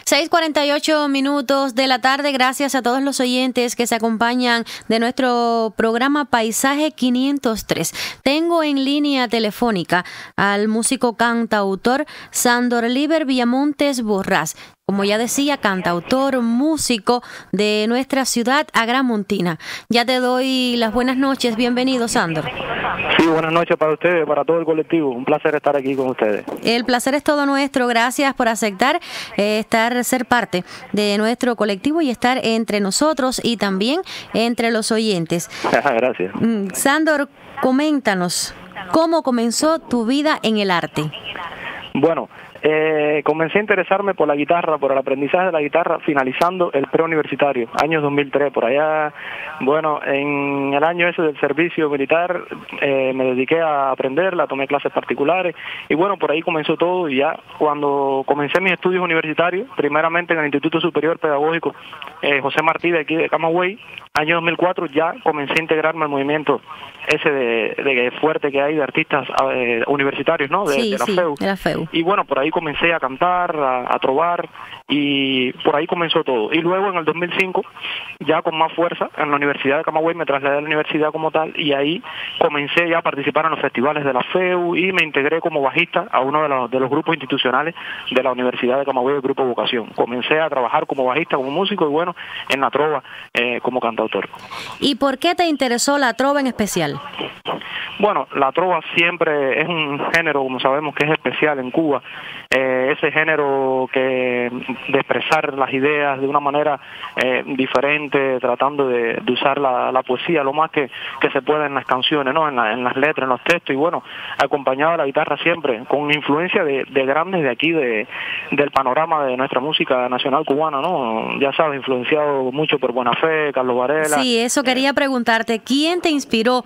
6:48 de la tarde. Gracias a todos los oyentes que se acompañan de nuestro programa Paisaje 503. Tengo en línea telefónica al músico cantautor Sándor Líber Villamontes Borrás. Como ya decía, cantautor, músico de nuestra ciudad agramontina. Ya te doy las buenas noches. Bienvenido, Sándor. Sí, buenas noches para ustedes, para todo el colectivo. Un placer estar aquí con ustedes. El placer es todo nuestro. Gracias por aceptar ser parte de nuestro colectivo y estar entre nosotros y también entre los oyentes. Gracias. Sándor, coméntanos, ¿cómo comenzó tu vida en el arte? Bueno, comencé a interesarme por la guitarra, por el aprendizaje de la guitarra, finalizando el preuniversitario, año 2003. Por allá, bueno, en el año ese del servicio militar, me dediqué a aprenderla, tomé clases particulares, y bueno, por ahí comenzó todo. Y ya cuando comencé mis estudios universitarios, primeramente en el Instituto Superior Pedagógico José Martí, de aquí de Camagüey, año 2004, ya comencé a integrarme al movimiento ese de fuerte que hay de artistas universitarios, ¿no? De la FEU. Y bueno, por ahí comencé a cantar, a trovar, y por ahí comenzó todo. Y luego en el 2005, ya con más fuerza, en la Universidad de Camagüey me trasladé a la universidad como tal, y ahí comencé ya a participar en los festivales de la FEU y me integré como bajista a uno de los grupos institucionales de la Universidad de Camagüey, el Grupo Vocación. Comencé a trabajar como bajista, como músico, y bueno, en la trova como cantautor. ¿Y por qué te interesó la trova en especial? Bueno, la trova siempre es un género, como sabemos, que es especial en Cuba. Ese género de expresar las ideas de una manera diferente, tratando de usar la poesía lo más que se pueda en las canciones, ¿no? En las letras, en los textos, y bueno, acompañado de la guitarra siempre, con influencia de grandes de aquí, del panorama de nuestra música nacional cubana, ¿no? Ya sabes, influenciado mucho por Buena Fe, Carlos Varela. Sí, eso quería preguntarte. ¿Quién te inspiró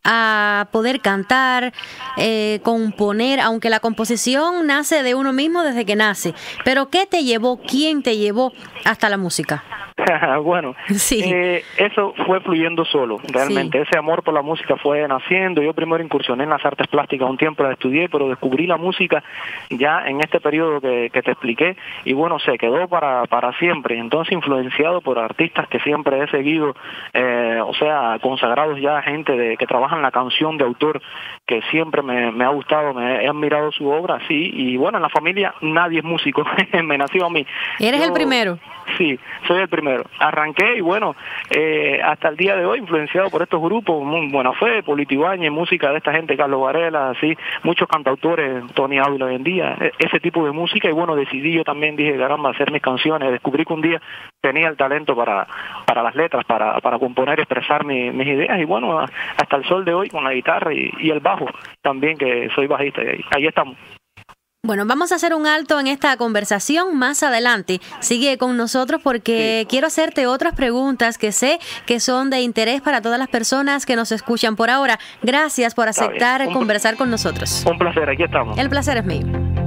a poder cantar, componer, aunque la composición nace de uno mismo desde que nace? Pero ¿qué te llevó, quién te llevó hasta la música? Bueno, sí. Eso fue fluyendo solo, realmente. Sí. Ese amor por la música fue naciendo. Yo primero incursioné en las artes plásticas, un tiempo la estudié, pero descubrí la música ya en este periodo que te expliqué, y bueno, se quedó para siempre. Entonces, influenciado por artistas que siempre he seguido, o sea, consagrados ya, gente que trabaja en la canción de autor, que siempre me ha gustado, he admirado su obra, sí. Y bueno, en la familia nadie es músico, me nació a mí. ¿Eres el primero? Sí, soy el primero. Arranqué y bueno, hasta el día de hoy influenciado por estos grupos, Buena Fe, Polito Ibáñez, música de esta gente, Carlos Varela, así, muchos cantautores, Tony Ávila hoy en día, ese tipo de música. Y bueno, decidí, yo también dije, caramba, hacer mis canciones. Descubrí que un día tenía el talento para las letras, para componer, expresar mis ideas, y bueno, hasta el sol de hoy con la guitarra y el bajo también, que soy bajista, y ahí estamos. Bueno, vamos a hacer un alto en esta conversación más adelante. Sigue con nosotros porque quiero hacerte otras preguntas que sé que son de interés para todas las personas que nos escuchan por ahora. Gracias por aceptar conversar con nosotros. Un placer, aquí estamos. El placer es mío.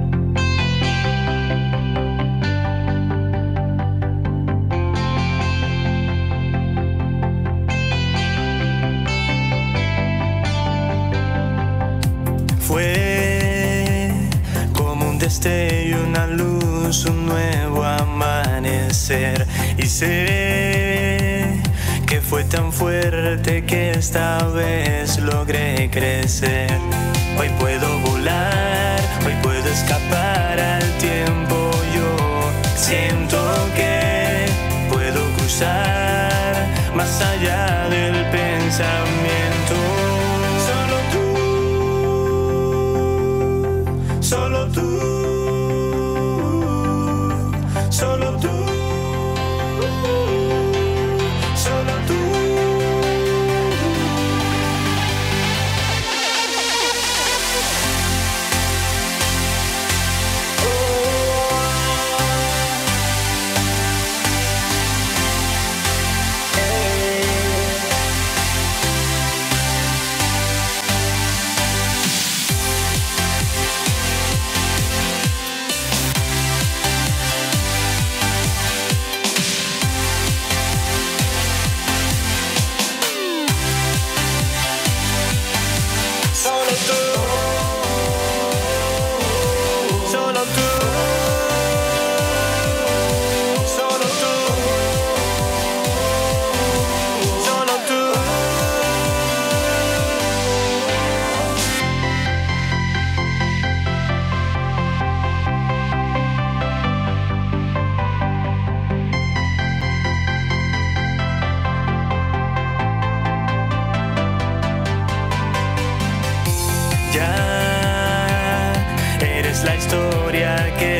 Y una luz, un nuevo amanecer, y sé que fue tan fuerte que esta vez logré crecer. Hoy puedo volar, hoy puedo escapar al tiempo. Yo siento que puedo cruzar más allá del pensamiento. Solo tú. Solo tú, solo tú.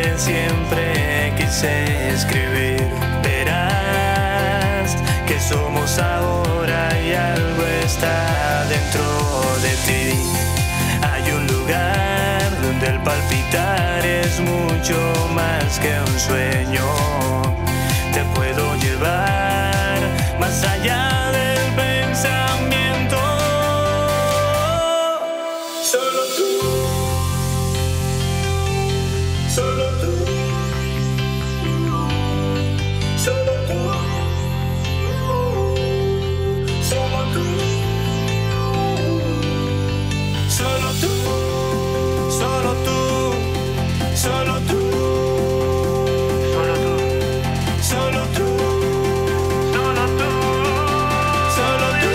que siempre quise escribir. Verás que somos ahora y algo está dentro de ti. Hay un lugar donde el palpitar es mucho más que un sueño. Te puedo llevar más allá del pensamiento. Solo tú, solo tú, solo tú, solo tú, solo tú, solo tú, solo tú. Solo tú, solo tú, solo tú.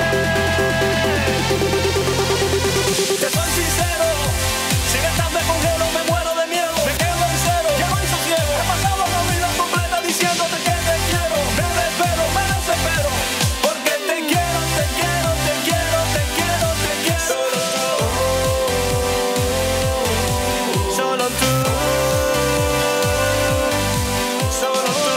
Te soy sincero, si me estás me congelo, me muero de miedo, me quedo en cero, ya no hay sosiego. He pasado la vida completa diciéndote que te quiero, me desespero, porque te quiero, te quiero, te quiero, te quiero, te quiero. Solo tú, solo tú.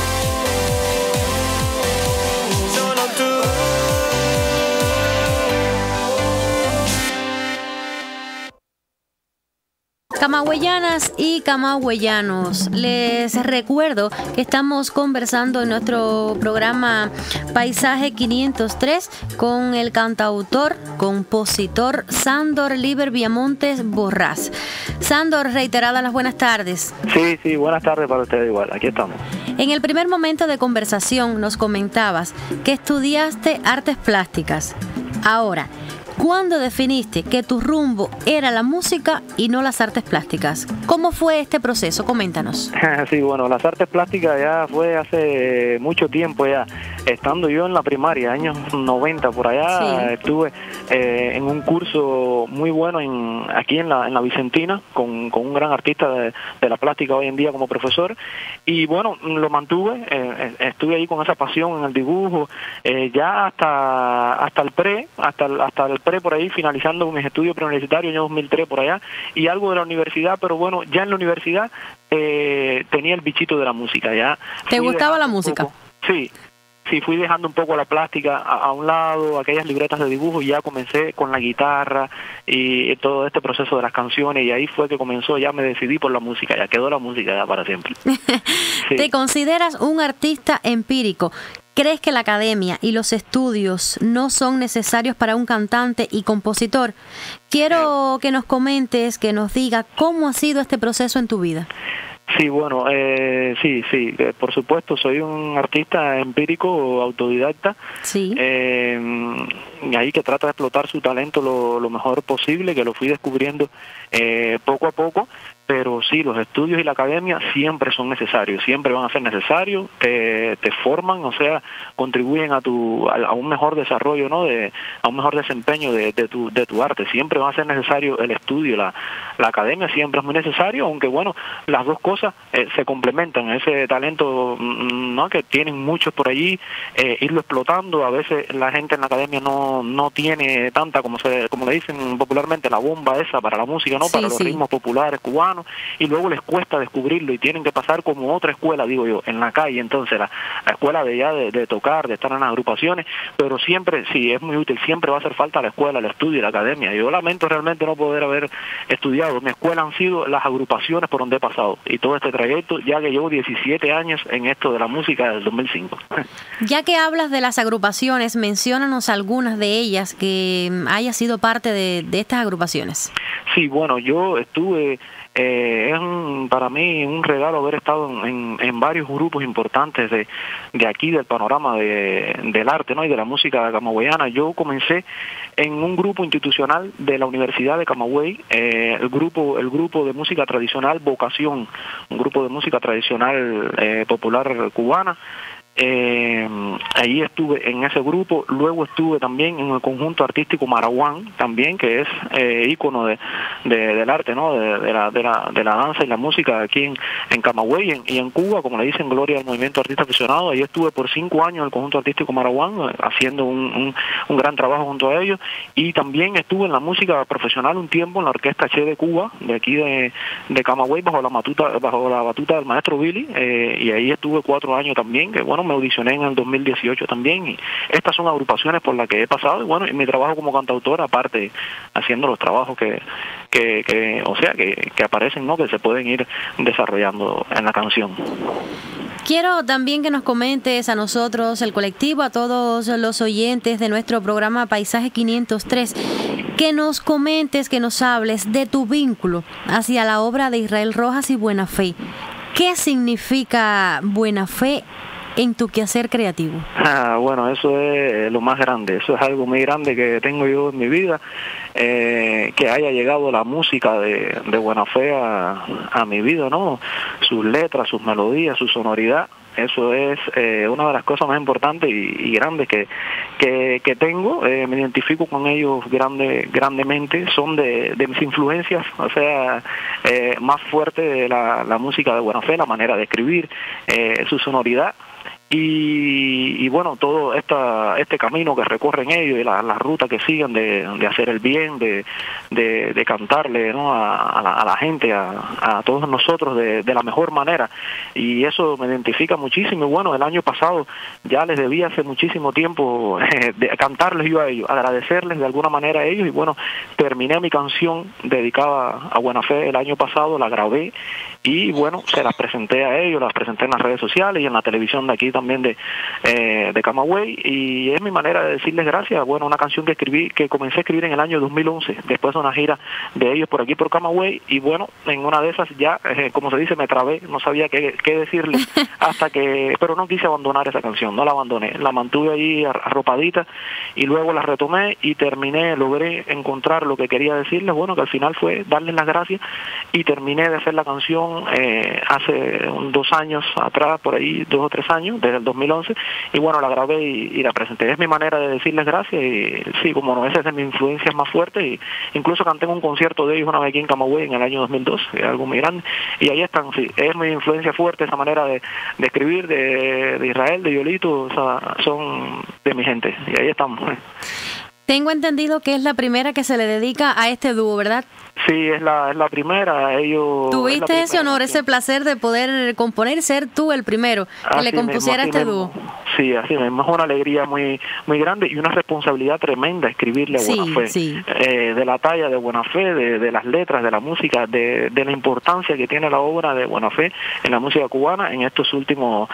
Camagüeyanas y camagüeyanos, les recuerdo que estamos conversando en nuestro programa Paisaje 503 con el cantautor, compositor Sándor Líber Viamontes Borrás. Sándor, reiteradas las buenas tardes. Sí, buenas tardes para ustedes igual, aquí estamos. En el primer momento de conversación nos comentabas que estudiaste artes plásticas. Ahora, ¿cuándo definiste que tu rumbo era la música y no las artes plásticas? ¿Cómo fue este proceso? Coméntanos. Sí, bueno, las artes plásticas ya fue hace mucho tiempo ya. Estando yo en la primaria, años 90, por allá, sí. Estuve en un curso muy bueno aquí en la Vicentina, con un gran artista de la plástica hoy en día como profesor. Y bueno, lo mantuve, estuve ahí con esa pasión en el dibujo, ya hasta el pre por ahí, finalizando mis estudios preuniversitarios, año 2003 por allá, y algo de la universidad, pero bueno, ya en la universidad tenía el bichito de la música. Ya. ¿Te gustaba la música? Sí, fui dejando un poco la plástica a un lado, aquellas libretas de dibujo, y ya comencé con la guitarra y todo este proceso de las canciones, y ahí fue que comenzó, ya me decidí por la música, ya quedó la música ya para siempre. Sí. ¿Te consideras un artista empírico? ¿Crees que la academia y los estudios no son necesarios para un cantante y compositor? Quiero que nos comentes, que nos diga cómo ha sido este proceso en tu vida. Sí, bueno, sí, por supuesto, soy un artista empírico, autodidacta, sí. Y ahí que trata de explotar su talento lo mejor posible, que lo fui descubriendo poco a poco. Pero sí, los estudios y la academia siempre son necesarios, siempre van a ser necesarios, te forman, o sea, contribuyen a un mejor desarrollo, ¿no? A un mejor desempeño de tu arte. Siempre va a ser necesario el estudio, la academia siempre es muy necesario, aunque bueno, las dos cosas se complementan. Ese talento, ¿no?, que tienen muchos por allí, irlo explotando. A veces la gente en la academia no tiene tanta, como le dicen popularmente, la bomba esa para la música, ¿no? Sí, para los ritmos populares cubanos. Y luego les cuesta descubrirlo y tienen que pasar como otra escuela, digo yo, en la calle. Entonces la escuela de tocar, de estar en las agrupaciones, pero siempre, sí, es muy útil, siempre va a hacer falta la escuela, el estudio y la academia. Yo lamento realmente no poder haber estudiado. Mi escuela han sido las agrupaciones por donde he pasado, y todo este trayecto, ya que llevo 17 años en esto de la música desde el 2005. Ya que hablas de las agrupaciones, menciónanos algunas de ellas que haya sido parte de estas agrupaciones. Sí, bueno, yo estuve... para mí un regalo haber estado en varios grupos importantes de aquí, del panorama del arte, ¿no?, y de la música camagüeyana. Yo comencé en un grupo institucional de la Universidad de Camagüey, el grupo de música tradicional Vocación, un grupo de música tradicional popular cubana. Ahí estuve en ese grupo. Luego estuve también en el conjunto artístico Maraguán, también, que es ícono del arte, ¿no? de la danza y la música aquí en Camagüey y en Cuba, como le dicen, gloria al movimiento artista aficionado. Ahí estuve por 5 años en el conjunto artístico Maraguán, haciendo un gran trabajo junto a ellos. Y también estuve en la música profesional un tiempo en la Orquesta Che de Cuba, de aquí de Camagüey, bajo la batuta del maestro Billy, y ahí estuve 4 años también, que bueno, me audicioné en el 2018 también, y estas son agrupaciones por las que he pasado, y bueno, y mi trabajo como cantautor, aparte haciendo los trabajos que aparecen, ¿no? Que se pueden ir desarrollando en la canción. Quiero también que nos comentes a nosotros, el colectivo, a todos los oyentes de nuestro programa Paisaje 503, que nos comentes, que nos hables de tu vínculo hacia la obra de Israel Rojas y Buena Fe. ¿Qué significa Buena Fe en tu quehacer creativo? Bueno, eso es lo más grande, eso es algo muy grande que tengo yo en mi vida, que haya llegado la música de Buena Fe a mi vida, ¿no? Sus letras, sus melodías, su sonoridad. Eso es una de las cosas más importantes y grandes que tengo. Me identifico con ellos grandemente. Son de mis influencias, o sea, más fuerte de la música de Buena Fe, la manera de escribir, su sonoridad. Y bueno, todo este camino que recorren ellos y la ruta que siguen de hacer el bien, de cantarle, ¿no? a la gente, a todos nosotros de la mejor manera, y eso me identifica muchísimo. Y bueno, el año pasado ya les debía hace muchísimo tiempo de cantarles yo a ellos, agradecerles de alguna manera a ellos, y bueno, terminé mi canción dedicada a Buena Fe el año pasado, la grabé y bueno, se las presenté a ellos, las presenté en las redes sociales y en la televisión de aquí también de Camagüey, y es mi manera de decirles gracias. Bueno, una canción que comencé a escribir en el año 2011, después de una gira de ellos por aquí por Camagüey, y bueno, en una de esas ya, como se dice, me trabé, no sabía qué decirles, pero no quise abandonar esa canción, no la abandoné, la mantuve ahí arropadita, y luego la retomé y logré encontrar lo que quería decirles, bueno, que al final fue darles las gracias, y terminé de hacer la canción hace 2 años atrás, por ahí 2 o 3 años, desde el 2011, y bueno, la grabé y la presenté. Es mi manera de decirles gracias, y sí, como no, esa es de mis influencias más fuertes, y incluso canté en un concierto de ellos una vez aquí en Camagüey en el año 2002, que es algo muy grande, y ahí están, sí, es mi influencia fuerte, esa manera de escribir de Israel, de Yolito, o sea, son de mi gente, y ahí estamos. Tengo entendido que es la primera que se le dedica a este dúo, ¿verdad? Sí, es la primera. Ellos. ¿Tuviste ese honor, ese placer de poder componer, ser tú el primero que le compusiera este dúo? Sí, así mismo. Es una alegría muy grande y una responsabilidad tremenda escribirle a Buena Fe. Sí. De la talla de Buena Fe, de las letras, de la música, de la importancia que tiene la obra de Buena Fe en la música cubana en estos últimos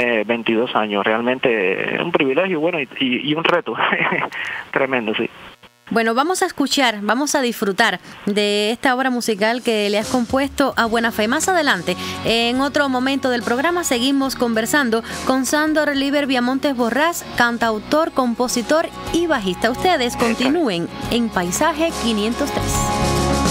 22 años. Realmente un privilegio, bueno, y un reto tremendo, sí. Bueno, vamos a escuchar, vamos a disfrutar de esta obra musical que le has compuesto a Buena Fe. Más adelante, en otro momento del programa, seguimos conversando con Sándor Liber Viamontes Borrás, cantautor, compositor y bajista. Ustedes continúen en Paisaje 503.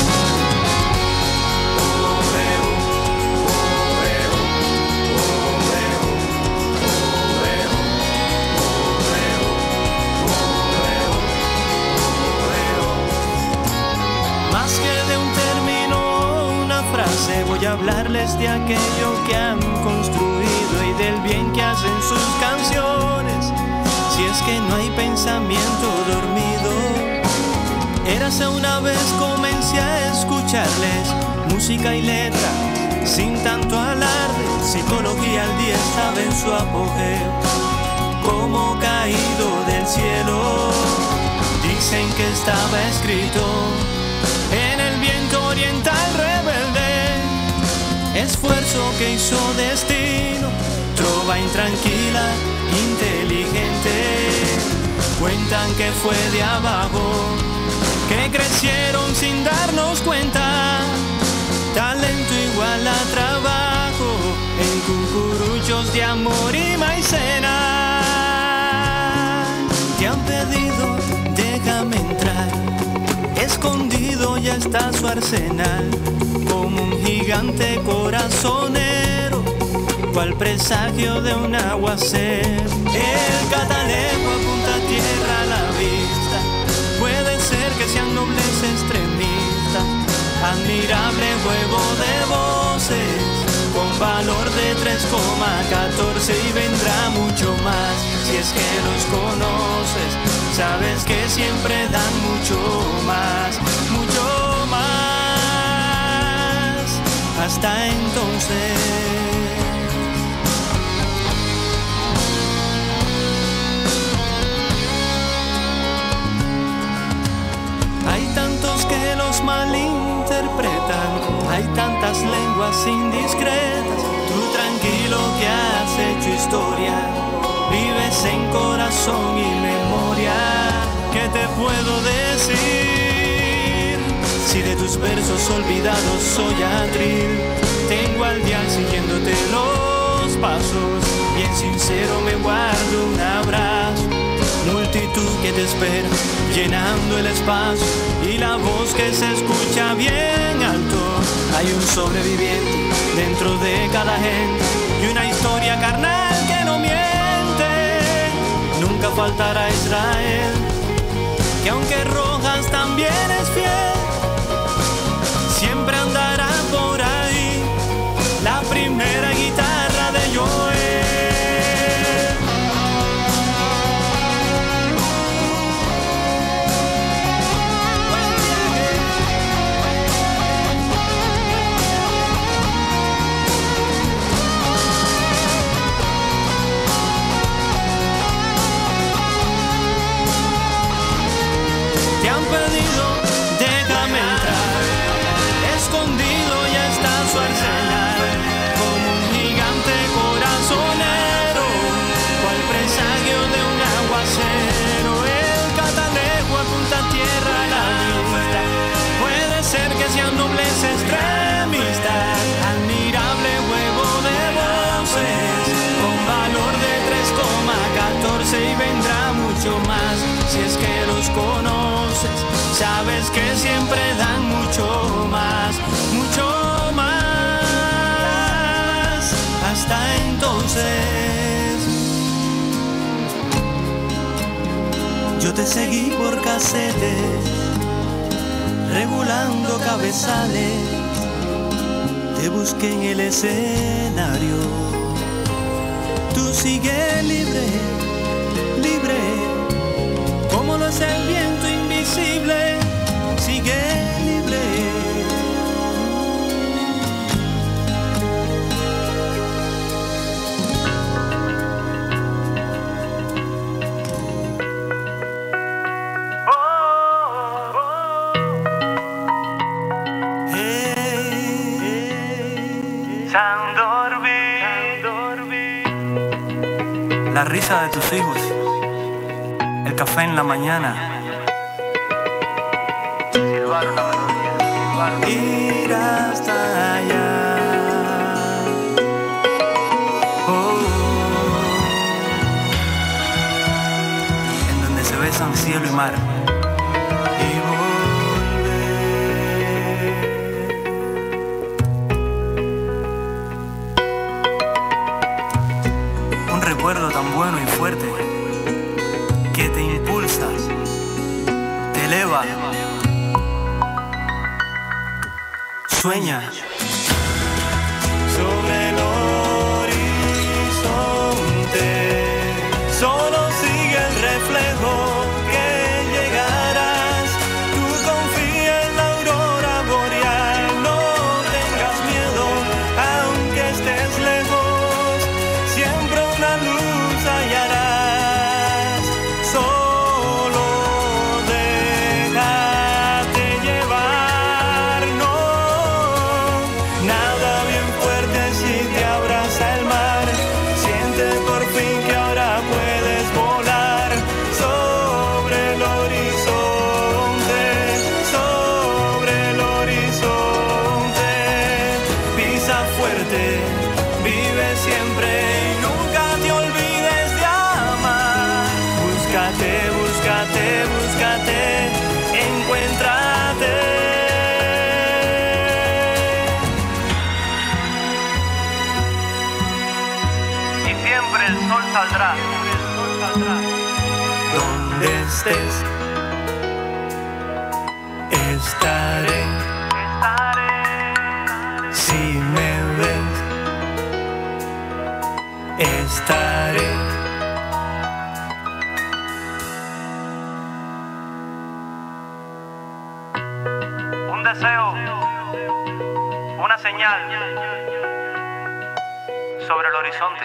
Voy a hablarles de aquello que han construido y del bien que hacen sus canciones. Si es que no hay pensamiento dormido. Érase una vez comencé a escucharles música y letra sin tanto alarde. Psicología al día estaba en su apogeo, como caído del cielo. Dicen que estaba escrito en el viento oriental rebelde. Esfuerzo que hizo destino, trova intranquila, inteligente. Cuentan que fue de abajo, que crecieron sin darnos cuenta. Talento igual a trabajo, en cucuruchos de amor y maicena. Te han pedido, déjame entrar. Escondido ya está su arsenal, como un gigante corazonero. cual presagio de un aguacero. El catalejo apunta a tierra a la vista, puede ser que sean nobles extremistas, admirable juego de voces, con valor de 3,14 y vendrá mucho más. Si es que los conoces, sabes que siempre dan mucho más, mucho más. Hasta entonces. Hay tantos que los malinterpretan, hay tantas lenguas indiscretas. Tú tranquilo que has hecho historia, vives en corazón y memoria. ¿Qué te puedo decir? Si de tus versos olvidados soy atril, tengo al dial siguiéndote los pasos, bien sincero me guardo un abrazo. Multitud que te espera, llenando el espacio, y la voz que se escucha bien alto. Hay un sobreviviente dentro de cada gente y una historia carnal que no miente. Nunca faltará Israel, que aunque Rojas también es fiel, siempre andará por ahí la primera guitarra de Joel. Perdido, déjame entrar. Escondido ya está su arsenal, como un gigante corazonero, cual presagio de un aguacero. El catalejo apunta a tierra a la vista, puede ser que sean nobles extremistas, admirable juego de voces, con valor de 3,14 y vendrá mucho más. Si es que los conoces, sabes que siempre dan mucho más, mucho más. Hasta entonces, yo te seguí por casetes, regulando cabezales, te busqué en el escenario. Tú sigues libre, libre, como lo es el viento invisible, sigue libre. La risa de tus hijos, el café en la mañana, ir hasta allá. en donde se besan cielo y mar. Un recuerdo tan bueno y fuerte que te impulsa, te eleva. Sueña Sobre el horizonte, solo sigue el reflejo que llegarás. Tú confía en la aurora boreal, no tengas miedo, aunque estés lejos, siempre una luz hallarás. Solo déjate llevar, no, nada bien fuerte si y siempre el sol saldrá. Donde estés, estaré. Si me ves, estaré. Un deseo, una señal sobre el horizonte.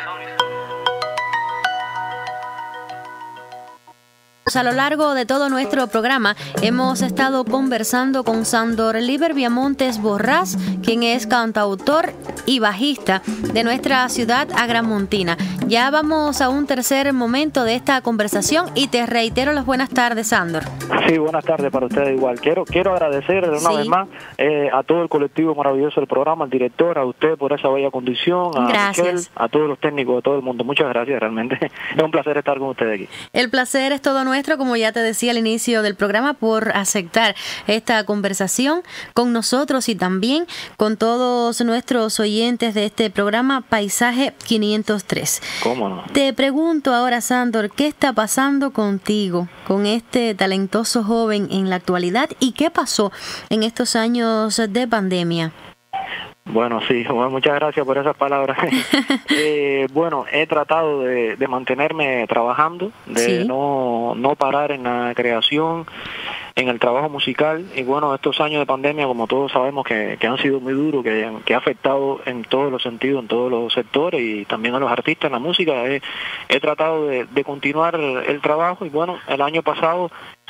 A lo largo de todo nuestro programa hemos estado conversando con Sándor Líber Viamontes Borrás, quien es cantautor y bajista de nuestra ciudad agramontina. Ya vamos a un tercer momento de esta conversación y te reitero las buenas tardes, Sándor. Sí, buenas tardes para ustedes igual. Quiero agradecer una vez más a todo el colectivo maravilloso del programa, al director, a usted por esa bella condición, a Michelle, a todos los técnicos, a todo el mundo. Muchas gracias, realmente. Es un placer estar con ustedes aquí. El placer es todo nuestro, como ya te decía al inicio del programa, por aceptar esta conversación con nosotros y también con todos nuestros oyentes de este programa Paisaje 503. ¿Cómo no? Te pregunto ahora, Sándor, ¿qué está pasando contigo, con este talentoso joven en la actualidad, y qué pasó en estos años de pandemia? Bueno, sí, bueno, muchas gracias por esas palabras. Bueno, he tratado de mantenerme trabajando, de no parar en la creación, en el trabajo musical. Y bueno, estos años de pandemia, como todos sabemos, que han sido muy duros, que ha afectado en todos los sentidos, en todos los sectores, y también a los artistas en la música. He tratado de continuar el trabajo, y bueno, el año pasado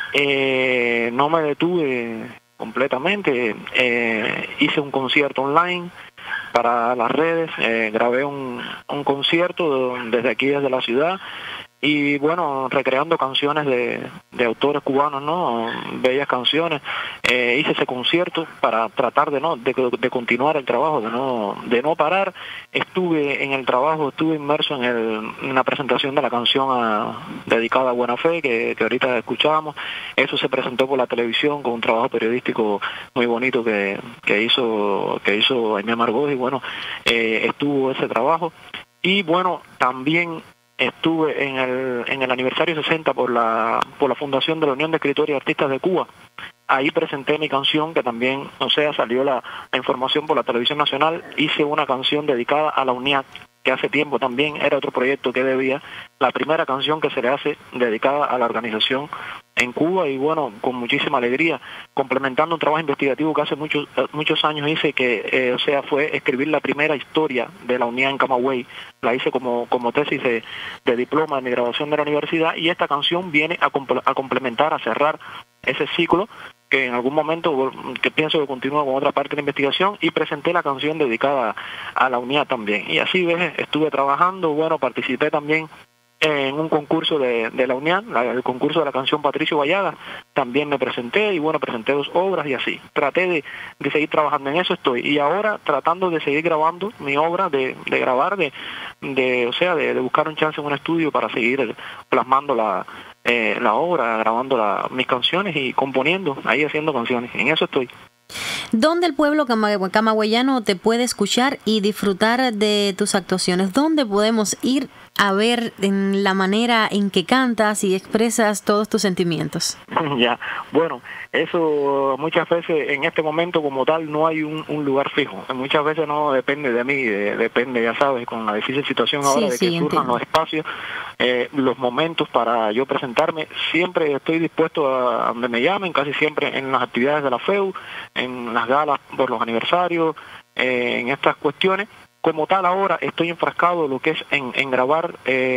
no me detuve completamente. Hice un concierto online para las redes, grabé un concierto desde aquí, desde la ciudad, y bueno, recreando canciones de autores cubanos, ¿no? Bellas canciones. Hice ese concierto para tratar de continuar el trabajo, de no parar. Estuve en el trabajo, estuve inmerso en la presentación de la canción dedicada a Buena Fe, que ahorita escuchábamos. Eso se presentó por la televisión con un trabajo periodístico muy bonito que hizo Aimé Margot, y bueno, estuvo ese trabajo. Y bueno, también estuve en el aniversario 60 por la Fundación de la Unión de Escritores y Artistas de Cuba. Ahí presenté mi canción, que también, salió la información por la televisión nacional. Hice una canción dedicada a la UNIAC, que hace tiempo también era otro proyecto que debía. La primera canción que se le hace dedicada a la organización en Cuba, y bueno, con muchísima alegría, complementando un trabajo investigativo que hace muchos años hice, que fue escribir la primera historia de la UNIAC en Camagüey. La hice como tesis de diploma de mi graduación de la universidad, y esta canción viene a complementar, a cerrar ese ciclo, que en algún momento que pienso que continúa con otra parte de la investigación, y presenté la canción dedicada a la UNIAC también. Y así estuve trabajando. Bueno, participé también en un concurso de la UNIAC, el concurso de la canción Patricio Vallaga. También me presenté, y bueno, presenté 2 obras, y así traté de seguir trabajando en eso. Estoy, y ahora tratando de seguir grabando mi obra, de grabar, de buscar un chance en un estudio para seguir plasmando la obra, grabando mis canciones y componiendo, ahí haciendo canciones. En eso estoy. ¿Dónde el pueblo camagüeyano te puede escuchar y disfrutar de tus actuaciones? ¿Dónde podemos ir a ver en la manera en que cantas y expresas todos tus sentimientos? Ya, bueno, eso muchas veces en este momento como tal no hay un lugar fijo. Muchas veces no depende de mí, depende, ya sabes, con la difícil situación ahora de que surjan los espacios, los momentos para yo presentarme. Siempre estoy dispuesto a donde me llamen, casi siempre en las actividades de la FEU, en las galas por los aniversarios, en estas cuestiones. Como tal, ahora estoy enfrascado lo que es en grabar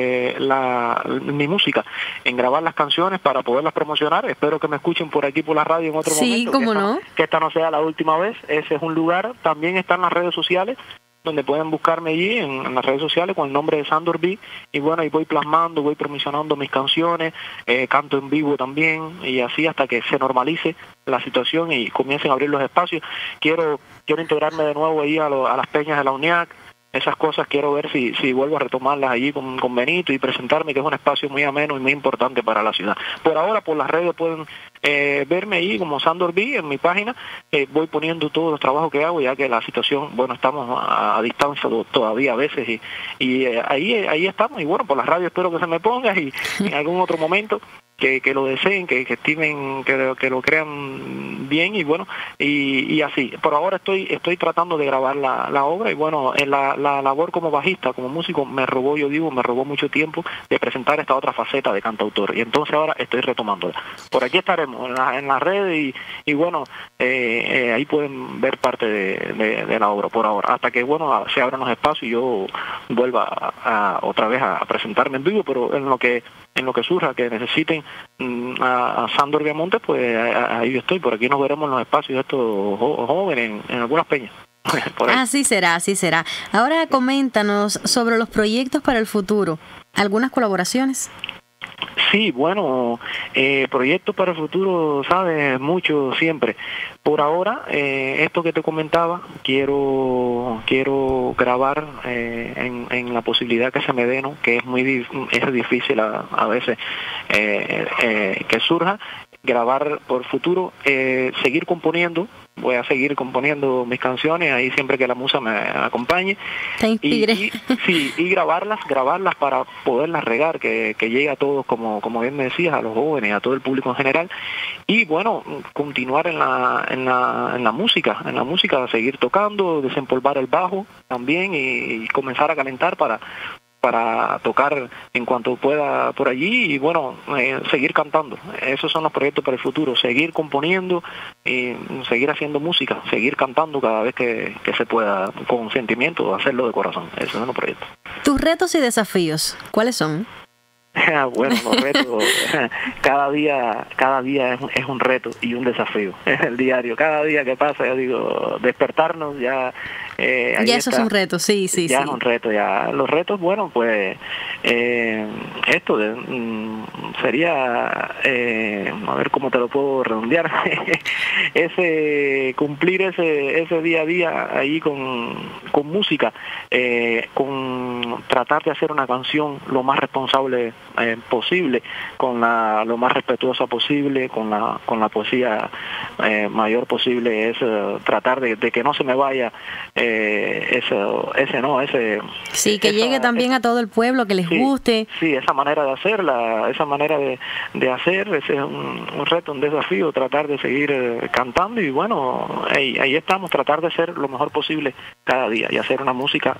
mi música, en grabar las canciones para poderlas promocionar. Espero que me escuchen por aquí por la radio en otro momento. Sí, cómo no. Que esta no sea la última vez. Ese es un lugar. También están las redes sociales, donde pueden buscarme allí en las redes sociales con el nombre de Sándor B. Y bueno, ahí voy plasmando, voy promocionando mis canciones, canto en vivo también, y así hasta que se normalice la situación y comiencen a abrir los espacios. Quiero integrarme de nuevo ahí a las peñas de la UNIAC, esas cosas quiero ver si vuelvo a retomarlas allí con Benito y presentarme, que es un espacio muy ameno y muy importante para la ciudad. Por ahora, por las redes pueden verme ahí como Sandor B en mi página. Voy poniendo todos los trabajos que hago, ya que la situación, bueno, estamos a distancia todavía a veces y ahí estamos. Y bueno, por las radios espero que se me ponga y en algún otro momento que lo deseen, que estimen, que lo crean bien y bueno, y así. Por ahora estoy tratando de grabar la obra y bueno, en la labor como bajista, como músico, me robó mucho tiempo de presentar esta otra faceta de cantautor y entonces ahora estoy retomándola. Por aquí estaremos en las redes y bueno, ahí pueden ver parte de la obra por ahora, hasta que bueno, se abran los espacios y yo vuelva otra vez a presentarme en vivo, pero en lo que surja, que necesiten a Sandor Viamontes, pues ahí yo estoy. Por aquí nos veremos en los espacios de estos jóvenes en algunas peñas. Así será. Ahora coméntanos sobre los proyectos para el futuro. ¿Algunas colaboraciones? Sí, bueno, proyectos para el futuro, sabes, mucho siempre. Por ahora, esto que te comentaba, quiero grabar en la posibilidad que se me dé, ¿no? Que es difícil a veces que surja, grabar por futuro, seguir componiendo. Voy a seguir componiendo mis canciones ahí siempre que la musa me acompañe. Te inspire. Y grabarlas para poderlas regar, que llegue a todos, como bien me decías, a los jóvenes, a todo el público en general. Y bueno, continuar en la música, seguir tocando, desempolvar el bajo también y comenzar a calentar para tocar en cuanto pueda por allí y bueno, seguir cantando. Esos son los proyectos para el futuro, seguir componiendo y seguir haciendo música, seguir cantando cada vez que se pueda, con sentimiento, hacerlo de corazón. Esos son los proyectos. ¿Tus retos y desafíos cuáles son? Bueno, los retos, cada día es un reto y un desafío, es el diario. Cada día que pasa, yo digo, despertarnos ya... ya eso es un reto, sí. Ya es un reto, ya. Los retos, bueno, pues esto sería, a ver cómo te lo puedo redondear, cumplir ese día a día ahí con música, con tratar de hacer una canción lo más responsable posible, lo más respetuosa posible, con la poesía mayor posible, es tratar de que no se me vaya que llegue también a todo el pueblo, que les guste. Sí, esa manera de hacerla, esa manera de hacer, ese es un reto, un desafío, tratar de seguir cantando y bueno, ahí estamos, tratar de ser lo mejor posible cada día y hacer una música,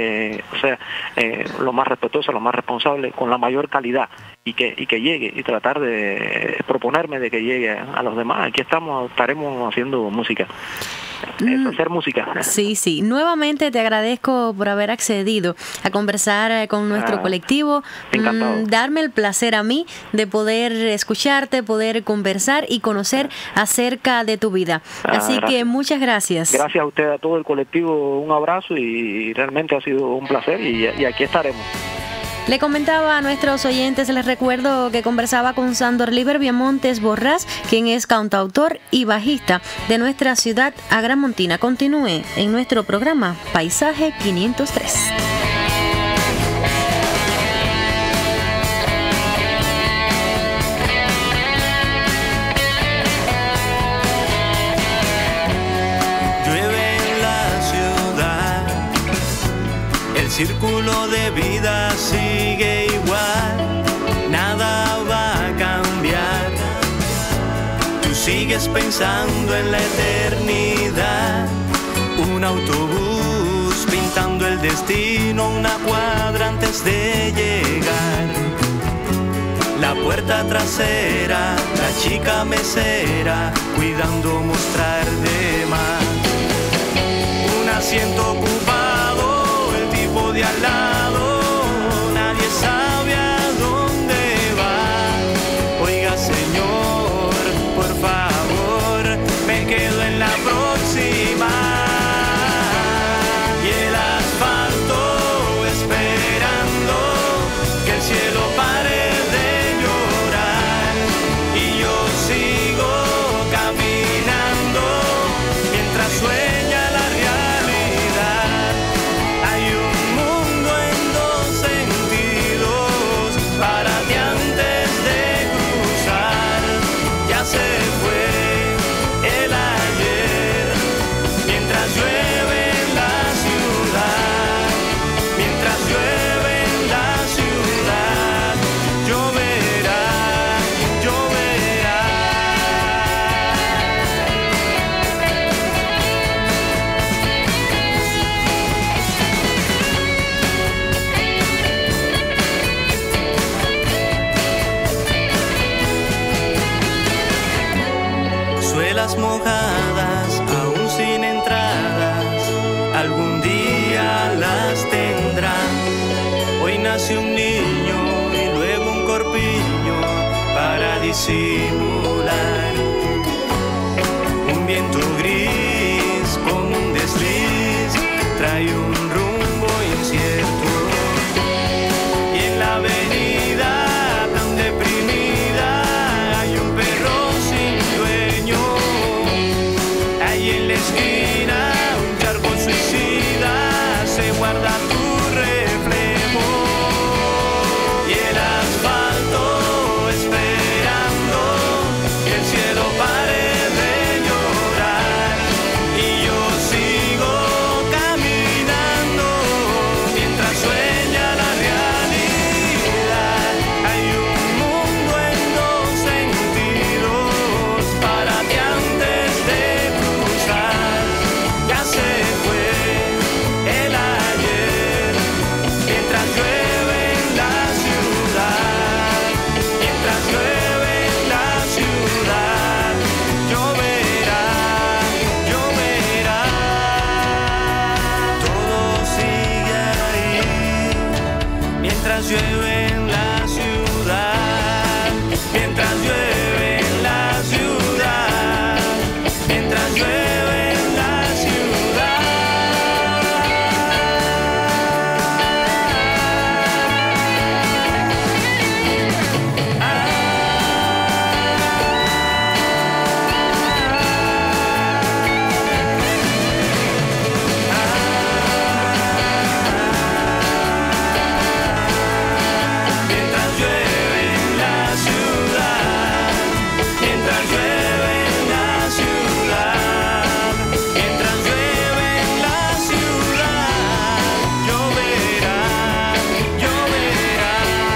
lo más respetuosa, lo más responsable, con la mayor calidad y que llegue y tratar de proponerme de que llegue a los demás. Aquí estaremos haciendo música. Hacer música. Sí. Nuevamente te agradezco por haber accedido a conversar con nuestro colectivo. Darme el placer a mí de poder escucharte, poder conversar y conocer acerca de tu vida. Así gracias. Que muchas gracias. Gracias a usted, a todo el colectivo, un abrazo y realmente ha sido un placer y aquí estaremos. Le comentaba a nuestros oyentes, les recuerdo que conversaba con Sandor Liber Viamontes Borrás, quien es cantautor y bajista de nuestra ciudad agramontina. Continúe en nuestro programa Paisaje 503. El círculo de vida sigue igual, nada va a cambiar. Tú sigues pensando en la eternidad, un autobús pintando el destino una cuadra antes de llegar. La puerta trasera, la chica mesera, cuidando mostrar de más. Un asiento ocupado, de al lado, nadie sabe a dónde va. Oiga, señor, por favor, me quedo en la próxima. Y el asfalto esperando que el cielo pare de llorar. Y yo sigo caminando mientras sueña la realidad. Hay un mojadas, aún sin entradas, algún día las tendrán. Hoy nace un niño y luego un corpiño para disimular. Un viento gris como un desliz trae un rumbo incierto. Y en la avenida tan deprimida hay un perro sin dueño. Ahí en la esquina un charco suicida se guarda tu reflejo. Y el asfalto esperando que el cielo pare de llorar. Y yo sigo caminando mientras sueña la realidad. Hay un mundo en dos sentidos para ti antes de cruzar. Ya se fue el ayer mientras llueve en la ciudad. Mientras llueve en la ciudad, lloverá, lloverá. Todo sigue ahí mientras llueve en la ciudad. Mientras llueve en la ciudad. Mientras llueve en la ciudad. Mientras llueve en la ciudad. Mientras llueve en la ciudad. Mientras llueve en la ciudad, lloverá, lloverá.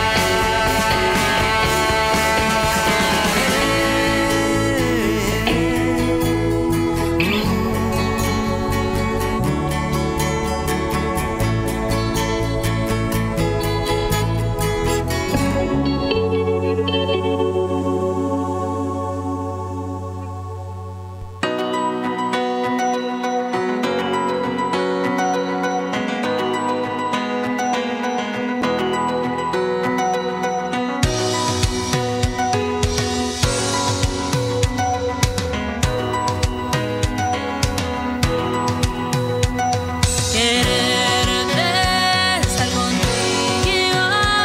Quererte, estar contigo.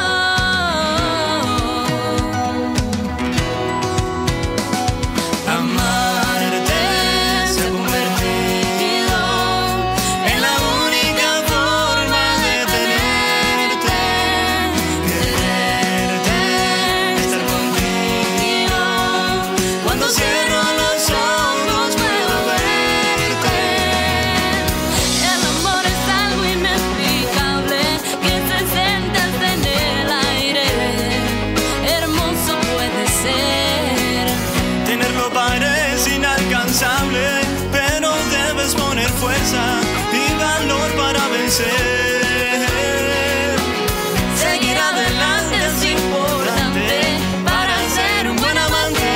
Amarte se ha convertido en la única forma de tenerte. Quererte, estar contigo. Cuando cierro los ojos puedo verte. El amor es algo inexplicable que se siente hasta en el aire. Hermoso puede ser. Tenerlo parece inalcanzable, pero debes poner fuerza y valor para vencer. Seguir adelante es importante para ser un buen amante.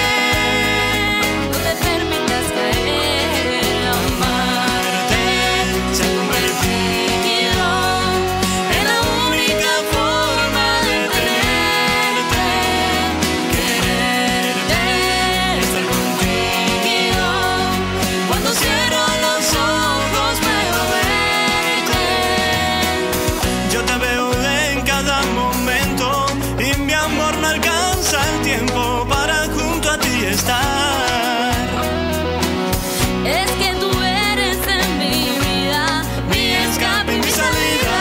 No te permitas caer. Amarte se ha convertido en la única forma de tenerte. Quererte, estar contigo. Cuando cierro los ojos puedo verte. Yo te veo en cada momento y mi amor no alcanza el tiempo para junto a ti estar. Es que tú eres en mi vida, mi escape y mi salida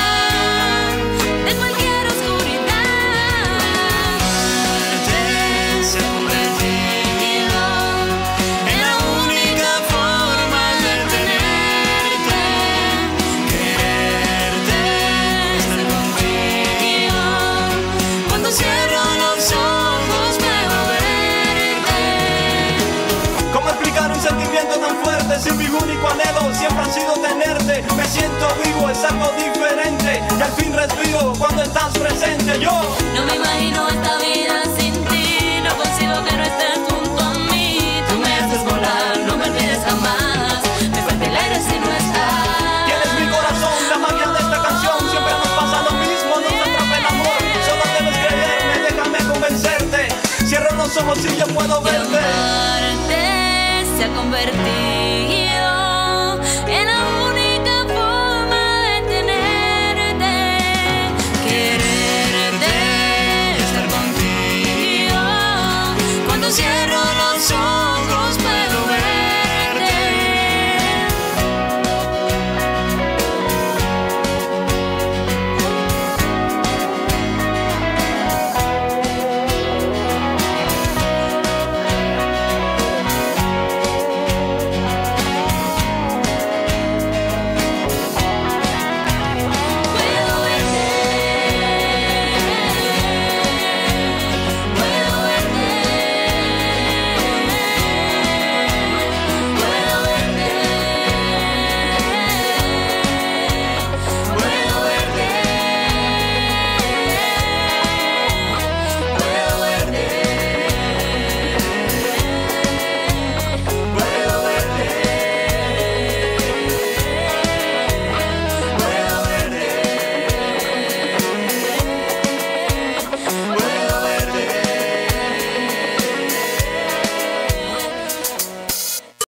de cualquier oscuridad. Amarte se ha convertido en la única forma de tenerte. Quererte, estar contigo. Cuando cierro los ojos puedo verte. ¿Cómo explicar un sentimiento tan fuerte si mi único anhelo siempre ha sido tenerte? Me siento vivo, es algo diferente y al fin respiro cuando estás presente. Yo no me imagino esta vida sin ti, no consigo que no estés junto a mí. Tú me haces volar. como si yo puedo verte. Amarte se ha convertido